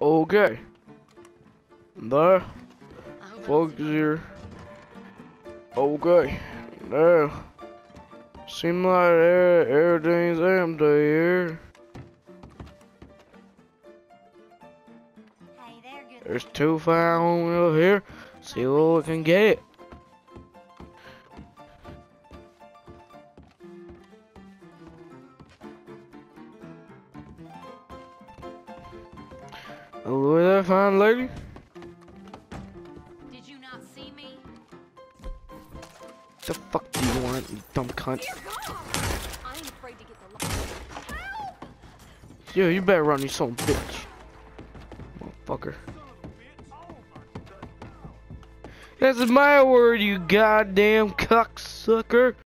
Okay. There. Folks here. Okay. There. Seems like everything's empty here. Hey there, good. There's 2 found over here. See what we can get. Look at that fine lady. Did you not see me? The fuck do you want, you dumb cunt? Dear God! I ain't afraid to get the Help! Yeah, you better run, you son of a bitch. Motherfucker. That's my word, you goddamn cocksucker.